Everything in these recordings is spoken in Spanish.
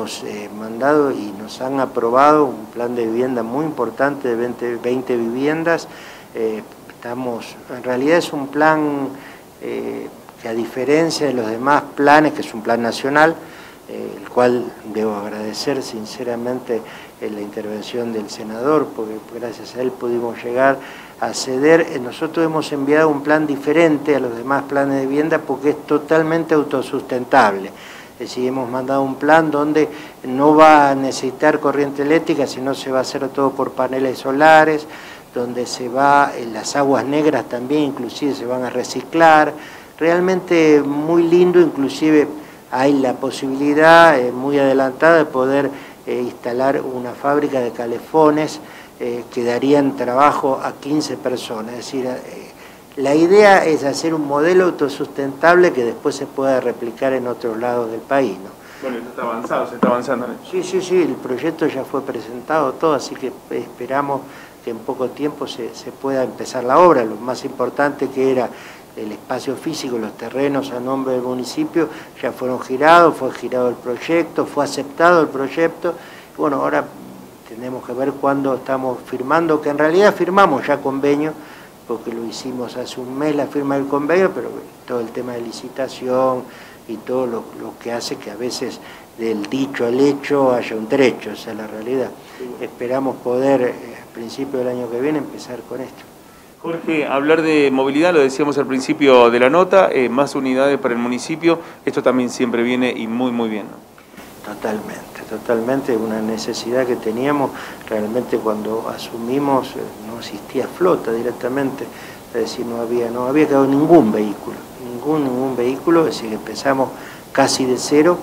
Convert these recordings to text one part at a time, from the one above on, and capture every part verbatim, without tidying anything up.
hemos eh, mandado y nos han aprobado un plan de vivienda muy importante de veinte, veinte viviendas. Eh, estamos, en realidad es un plan eh, que, a diferencia de los demás planes, que es un plan nacional, eh, el cual debo agradecer sinceramente eh, la intervención del senador, porque gracias a él pudimos llegar a ceder. Nosotros hemos enviado un plan diferente a los demás planes de vivienda porque es totalmente autosustentable. Es decir, hemos mandado un plan donde no va a necesitar corriente eléctrica, sino se va a hacer todo por paneles solares, donde se va, las aguas negras también inclusive se van a reciclar. Realmente muy lindo, inclusive hay la posibilidad eh, muy adelantada de poder eh, instalar una fábrica de calefones eh, que darían trabajo a quince personas. Es decir, eh, la idea es hacer un modelo autosustentable que después se pueda replicar en otros lados del país, ¿no? Bueno, eso está avanzado, se está avanzando en eso. Sí, sí, sí, el proyecto ya fue presentado todo, así que esperamos que en poco tiempo se, se pueda empezar la obra. Lo más importante, que era el espacio físico, los terrenos a nombre del municipio, ya fueron girados, fue girado el proyecto, fue aceptado el proyecto. Bueno, ahora tenemos que ver cuándo estamos firmando, que en realidad firmamos ya convenio, porque lo hicimos hace un mes la firma del convenio, pero todo el tema de licitación y todo lo, lo que hace que a veces del dicho al hecho haya un trecho, esa es la realidad. Sí. Esperamos poder, eh, a principios del año que viene, empezar con esto. Jorge, hablar de movilidad, lo decíamos al principio de la nota, eh, más unidades para el municipio, esto también siempre viene y muy, muy bien, ¿no? Totalmente, totalmente, una necesidad que teníamos. Realmente cuando asumimos eh, no existía flota directamente, es decir, no había, no había quedado ningún vehículo, ningún, ningún vehículo, es decir, empezamos casi de cero.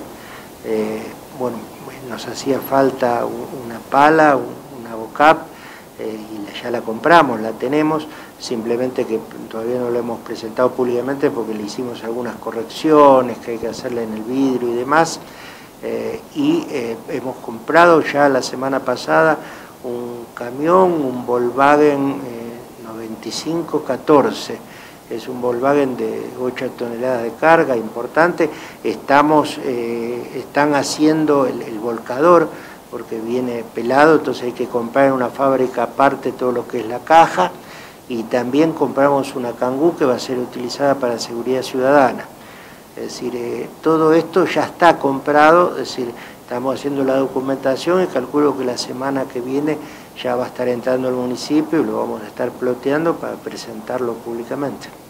Eh, bueno, nos hacía falta una pala, una bocap, eh, y ya la compramos, la tenemos, simplemente que todavía no lo hemos presentado públicamente porque le hicimos algunas correcciones que hay que hacerle en el vidrio y demás. Eh, y eh, hemos comprado ya la semana pasada un camión, un Volkswagen eh, noventa y cinco catorce, es un Volkswagen de ocho toneladas de carga, importante. Estamos, eh, están haciendo el, el volcador porque viene pelado, entonces hay que comprar en una fábrica aparte todo lo que es la caja, y también compramos una Kangoo que va a ser utilizada para seguridad ciudadana. Es decir, eh, todo esto ya está comprado, es decir, estamos haciendo la documentación y calculo que la semana que viene ya va a estar entrando al municipio y lo vamos a estar ploteando para presentarlo públicamente.